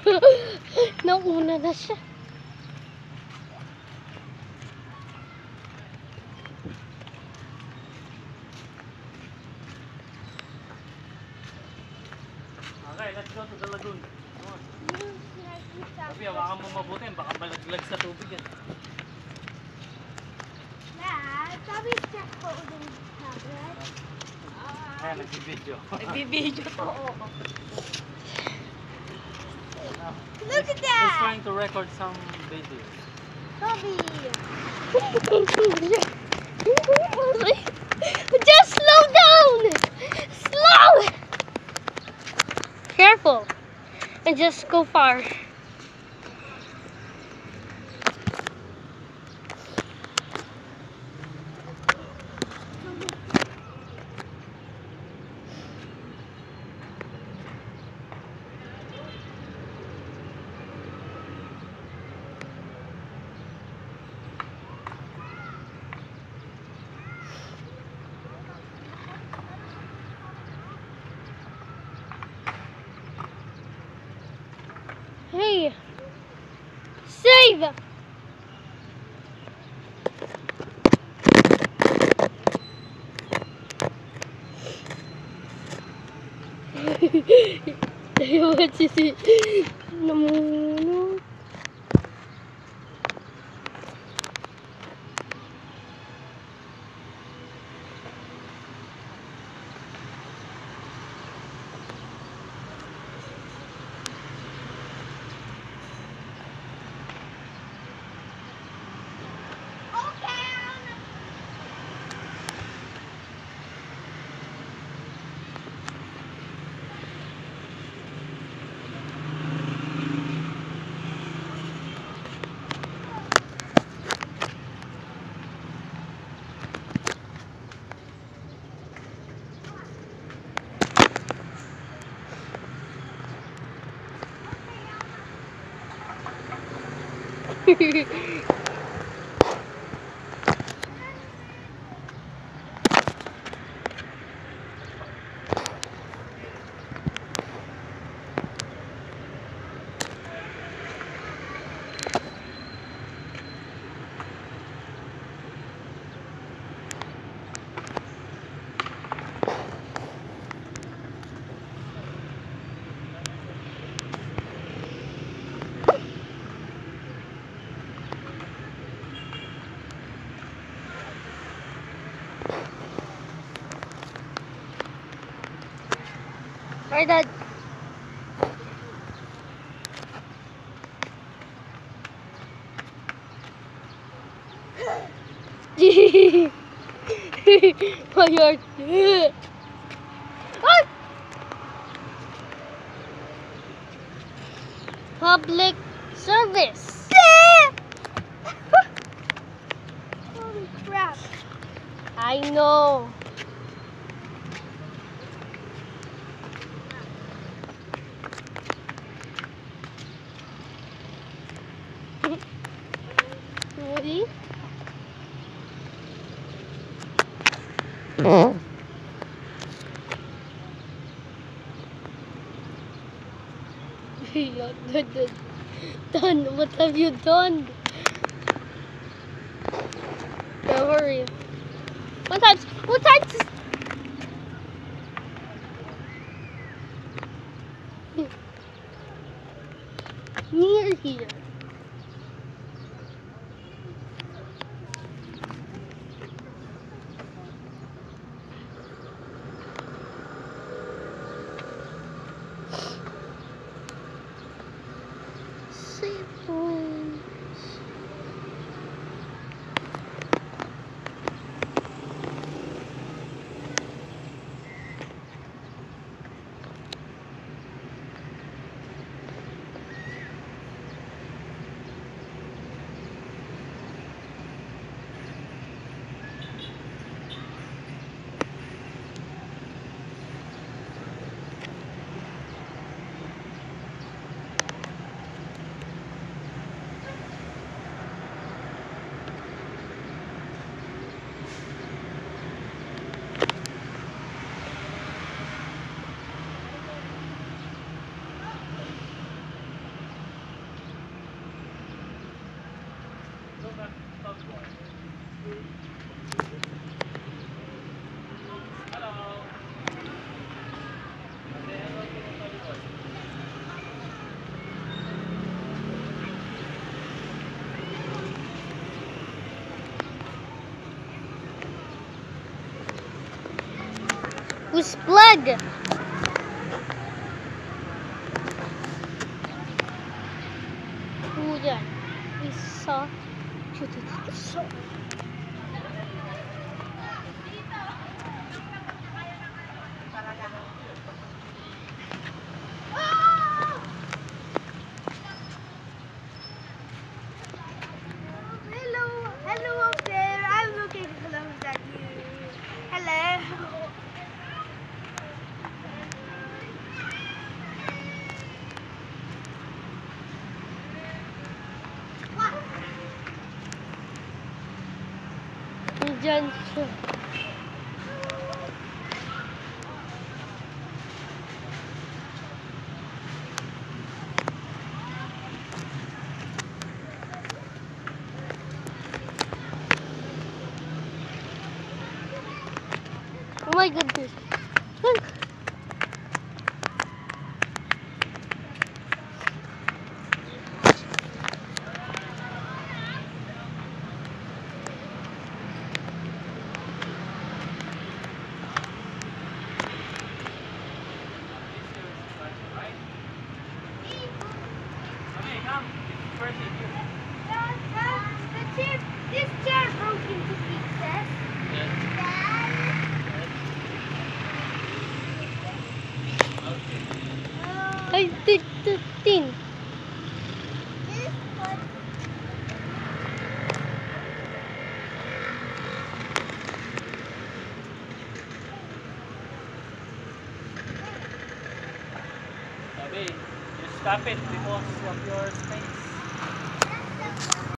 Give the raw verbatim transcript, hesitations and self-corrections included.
Nauna na siya. Okay, let's go to the lagoon. Come on. Sabi, hawakan mo mabuti. Baka malaglag sa tubig yan. Dad, sabi check ko ulit tablet. Ayan, nagbibideo. Nagbibideo to. Look at He's that! trying to record some videos. Bobby! Just slow down! Slow! Careful. And just go far. Hey! Save! What is it? No. Right, Dad. Oh, you're... Ah! Public service. Holy crap! I know. Ready? Done. What have you done? Don't worry. What times? What times? Near here. Use plug. Oh, yan. Isa. So. Hello, hello up there. I'm looking close at you. Hello. Nandyan siya. Oh my goodness. Look. Okay, come. First in you. Dad, Dad, the chair, this chair broke into pieces. Yes. Dad. Okay. Uh, Ay, tin, tin, tin. this one. Sabi, you stop it because of your space.